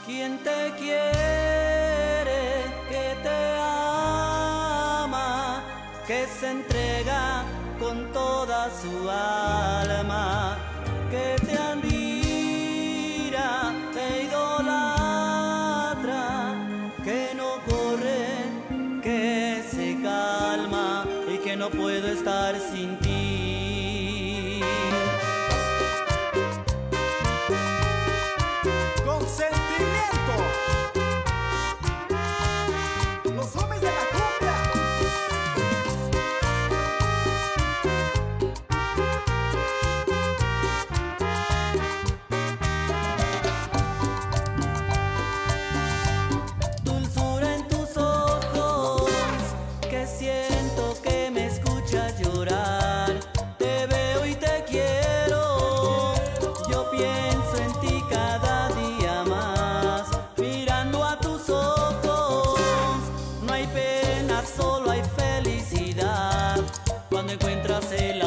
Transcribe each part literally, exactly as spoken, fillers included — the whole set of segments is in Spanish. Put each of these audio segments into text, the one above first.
¿Quién te quiere, que te ama, que se entrega con toda su alma, que te admira, te idolatra, que no corre, que se calma y que no puedo estar sin ti? Consentimiento. Los hombres de la cumbia. Dulzura en tus ojos, que siento que me escuchas llorar. Te veo y te quiero, yo pienso en ti cada día más. Mirando a tus ojos, no hay pena, solo hay felicidad cuando encuentras el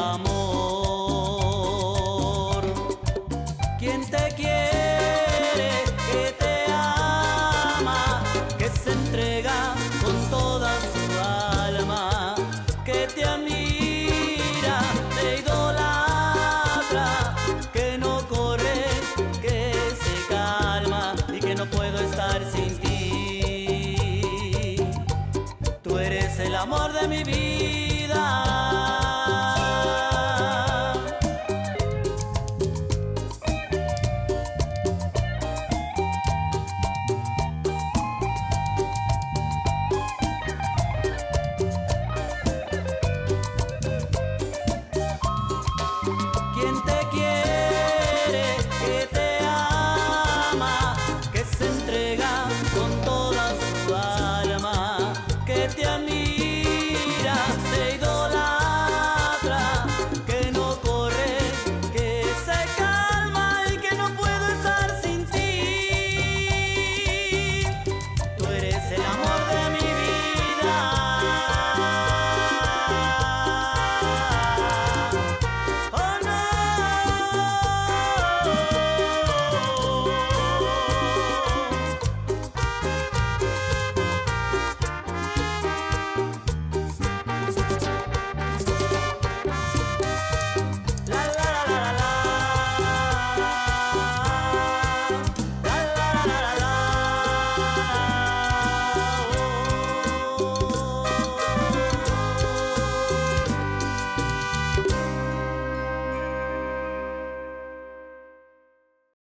amor. ¿Quién te quiere, que te ama, que se entrega con toda su alma, que te admira, te idolatra, que no corre, que se calma y que no puedo estar sin ti? Tú eres el amor de mi vida. ¿Quién te quiere, que te ama, que se entrega con toda su alma, que te admira, te idolatra?